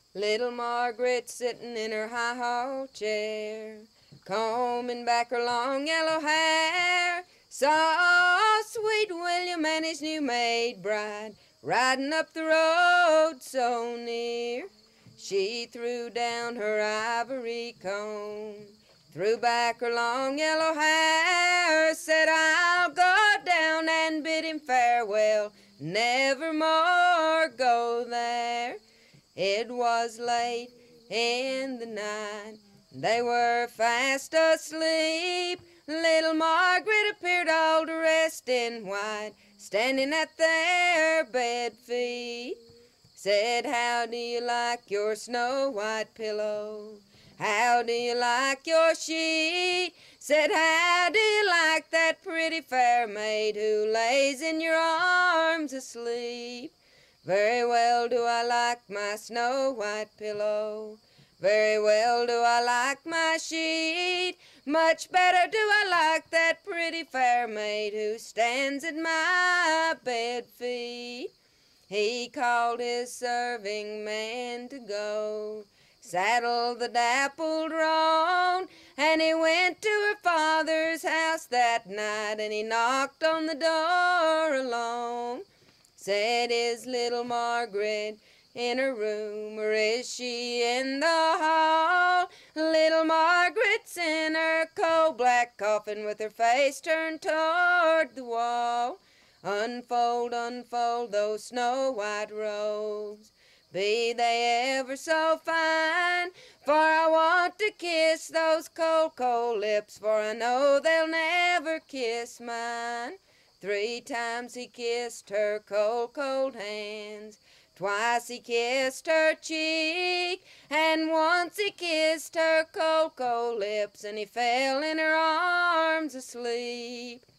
Little Margaret sitting in her high hall chair, combing back her long yellow hair, saw sweet William and his new made bride riding up the road so near. She threw down her ivory comb, threw back her long yellow hair, said, "I'll go down and bid him farewell, never more go there." It was late in the night, they were fast asleep. Little Margaret appeared all dressed in white, standing at their bed feet. Said, "How do you like your snow white pillow? How do you like your sheet?" Said, "How do you like that pretty fair maid who lays in your arms asleep?" "Very well do I like my snow white pillow. Very well do I like my sheet. Much better do I like that pretty fair maid who stands at my bed feet." He called his serving man to go, saddled the dappled roan, and he went to her father's house that night, and he knocked on the door alone. Said, "Is little Margaret in her room, or is she in the hall?" Little Margaret's in her coal black coffin with her face turned toward the wall. Unfold, unfold those snow white robes, be they ever so fine, for I want to kiss those cold, cold lips, for I know they'll never kiss mine. 3 times he kissed her cold, cold hands, twice he kissed her cheek, and once he kissed her cold, cold lips, and he fell in her arms asleep.